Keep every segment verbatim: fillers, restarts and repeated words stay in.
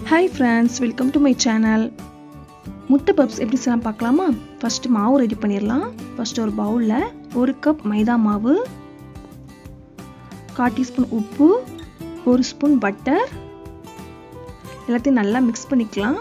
Hi friends, welcome to my channel. முட்டை puffs எப்படி செய்யலாம் பார்க்கலாமா? ஃபர்ஸ்ட் மாவு ரெடி பண்ணிரலாம். ஃபர்ஸ்ட் ஒரு பவுல்ல ஒரு கப் மைதா மாவு, கால் டீஸ்பூன் உப்பு, ஒரு ஸ்பூன் பட்டர் எல்லாத்தையும் நல்லா மிக்ஸ் பண்ணிக்கலாம்.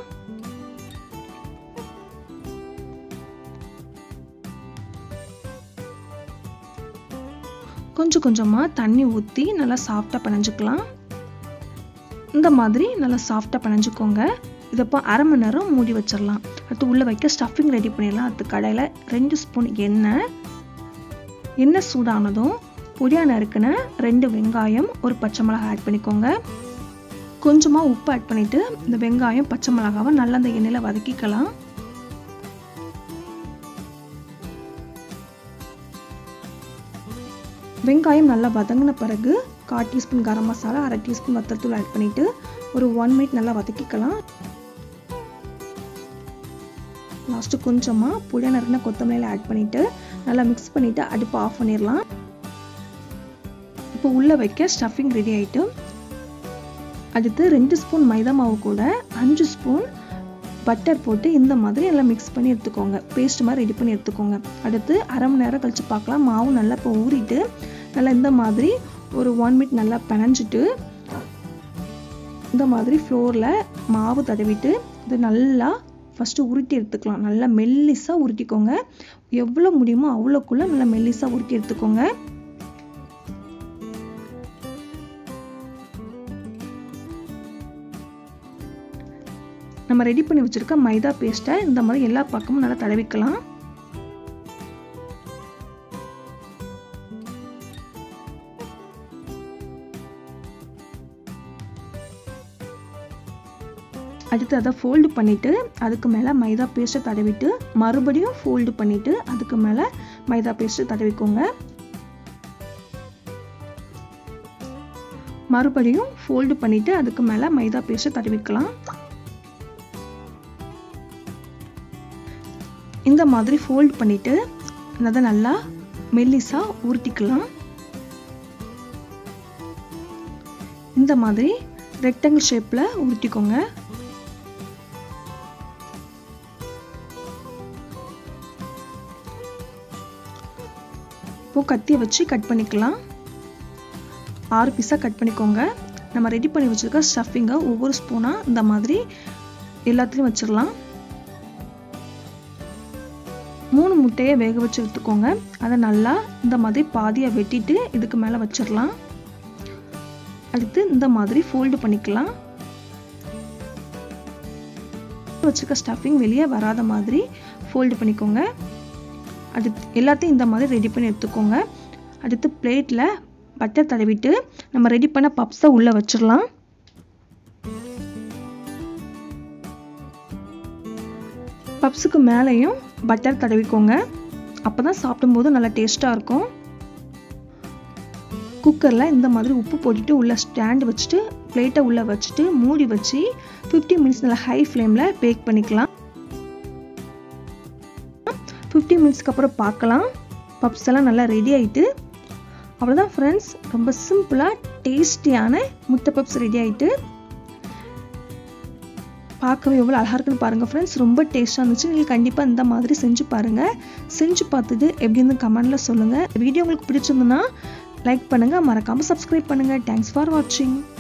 கொஞ்சம் கொஞ்சமா தண்ணி ஊத்தி நல்லா சாஃப்ட்டா பிணைஞ்சுக்கலாம். இந்த மாதிரி நல்லா சாஃப்ட்டா பிணைஞ்சுக்கோங்க. இதப்போ அரை மணி நேரம் மூடி வச்சிடலாம். அடுத்து உள்ள வைக்க ஸ்டஃபிங் ரெடி பண்ணிடலாம். அது கடையில் ரெண்டு ஸ்பூன் எண்ணெய் எண்ணெய் சூடானதும் பொடியாக நறுக்கின ரெண்டு வெங்காயம் ஒரு பச்சை மிளகாய் ஆட் பண்ணிக்கோங்க. கொஞ்சமாக உப்பு ஆட் பண்ணிவிட்டு இந்த வெங்காயம் பச்சை மிளகாவை நல்லா அந்த எண்ணெயில் வதக்கிக்கலாம். வெங்காயம் நல்லா வதங்கின பிறகு கால் டீஸ்பூன் கரம் மசாலா, அரை டீஸ்பூன் வத்தல்தூள் ஆட் பண்ணிவிட்டு ஒரு ஒன் மினிட் நல்லா வதக்கிக்கலாம். லாஸ்ட்டு கொஞ்சமாக புளியாக நறுக்கின கொத்தமல்லியில் ஆட் பண்ணிவிட்டு நல்லா மிக்ஸ் பண்ணிவிட்டு அடுப்பு ஆஃப் பண்ணிடலாம். இப்போ உள்ளே வைக்க ஸ்டஃபிங் ரெடி ஆகிட்டு, அடுத்து ரெண்டு ஸ்பூன் மைதா மாவு கூட அஞ்சு ஸ்பூன் பட்டர் போட்டு இந்த மாதிரி நல்லா மிக்ஸ் பண்ணி எடுத்துக்கோங்க. பேஸ்ட் மாதிரி ரெடி பண்ணி எடுத்துக்கோங்க. அடுத்து அரை மணி நேரம் கழித்து பார்க்கலாம். மாவு நல்லா இப்போ ஊறிட்டு நல்லா இந்த மாதிரி ஒரு ஒன் மினிட் நல்லா பிணைஞ்சிட்டு இந்த மாதிரி ஃப்ளோரில் மாவு தடவிட்டு இது நல்லா ஃபஸ்ட்டு உருட்டி எடுத்துக்கலாம். நல்லா மெல்லிஸாக உருட்டிக்கோங்க. எவ்வளோ முடியுமோ அவ்வளோக்குள்ளே நல்லா மெல்லிஸாக உருட்டி எடுத்துக்கோங்க. நம்ம ரெடி பண்ணி வச்சிருக்க மைதா பேஸ்ட்டை இந்த மாதிரி எல்லா பக்கமும் நல்லா தடவிக்கலாம். அடுத்து அதை ஃபோல்டு பண்ணிவிட்டு அதுக்கு மேலே மைதா பேஸ்ட்டை தடவிட்டு மறுபடியும் ஃபோல்டு பண்ணிவிட்டு அதுக்கு மேலே மைதா பேஸ்ட்டை தடவிக்கோங்க. மறுபடியும் ஃபோல்டு பண்ணிவிட்டு அதுக்கு மேலே மைதா பேஸ்ட்டை தடவிக்கலாம். இந்த மாதிரி ஃபோல்டு பண்ணிவிட்டு அதை நல்லா மெல்லிஸாக உருட்டிக்கலாம். இந்த மாதிரி ரெக்டாங்கிள் ஷேப்பில் உருட்டிக்கோங்க. இப்போ கத்தியை வச்சு கட் பண்ணிக்கலாம். ஆறு பீஸாக கட் பண்ணிக்கோங்க. நம்ம ரெடி பண்ணி வச்சுருக்க ஸ்டஃபிங்கை ஒவ்வொரு ஸ்பூனாக இந்த மாதிரி எல்லாத்துலேயும் வச்சிடலாம். மூணு முட்டையை வேக வச்சு எடுத்துக்கோங்க. அதை நல்லா இந்த மாதிரி பாதியை வெட்டிட்டு இதுக்கு மேலே வச்சிடலாம். அடுத்து இந்த மாதிரி ஃபோல்டு பண்ணிக்கலாம். வச்சுருக்க ஸ்டஃபிங் வெளியே வராத மாதிரி ஃபோல்டு பண்ணிக்கோங்க. அடுத்து எல்லாத்தையும் இந்த மாதிரி ரெடி பண்ணி எடுத்துக்கோங்க. அடுத்து பிளேட்டில் பட்டர் தடவிட்டு நம்ம ரெடி பண்ண பப்ஸை உள்ளே வச்சிடலாம். பப்ஸுக்கு மேலேயும் பட்டர் தடவிக்கோங்க. அப்போ தான் சாப்பிடும்போது நல்லா டேஸ்ட்டாக இருக்கும். குக்கரில் இந்த மாதிரி உப்பு போட்டுட்டு உள்ள ஸ்டாண்ட் வச்சுட்டு பிளேட்டை உள்ளே வச்சுட்டு மூடி வச்சு ஃபிஃப்டி மினிட்ஸ் நல்லா ஹை ஃப்ளேமில் பேக் பண்ணிக்கலாம். ஃபிஃப்டி மினிட்ஸ்க்கு அப்புறம் பார்க்கலாம். பப்ஸ் எல்லாம் நல்லா ரெடி ஆகிட்டு, அவ்வளோதான் ஃப்ரெண்ட்ஸ். ரொம்ப சிம்பிளாக டேஸ்டியான முட்டை பப்ஸ் ரெடி ஆகிட்டு, பார்க்கவே எவ்வளோ அழகாக இருக்குன்னு பாருங்கள் ஃப்ரெண்ட்ஸ். ரொம்ப டேஸ்ட்டாக இருந்துச்சு. நீங்கள் கண்டிப்பாக இந்த மாதிரி செஞ்சு பாருங்கள். செஞ்சு பார்த்துட்டு எப்படின்னு கமெண்டில் சொல்லுங்கள். வீடியோ உங்களுக்கு பிடிச்சிருந்துன்னா லைக் பண்ணுங்கள், மறக்காமல் சப்ஸ்கிரைப் பண்ணுங்கள். தேங்க்ஸ் ஃபார் வாட்சிங்.